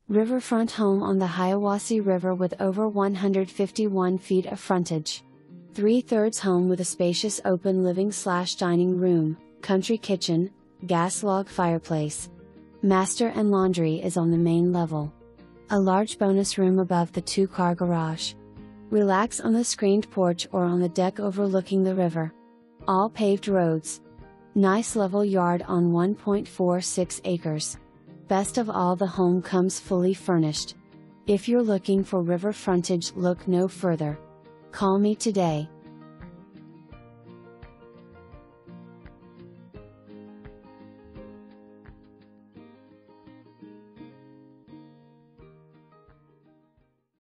Riverfront home on the Hiawassee River with over 151 feet of frontage. 3/3 home with a spacious open living/dining room, country kitchen, gas log fireplace. Master and laundry is on the main level. A large bonus room above the 2-car garage. Relax on the screened porch or on the deck overlooking the river. All paved roads. Nice level yard on 1.46 acres. Best of all, the home comes fully furnished. If you're looking for river frontage, look no further. Call me today.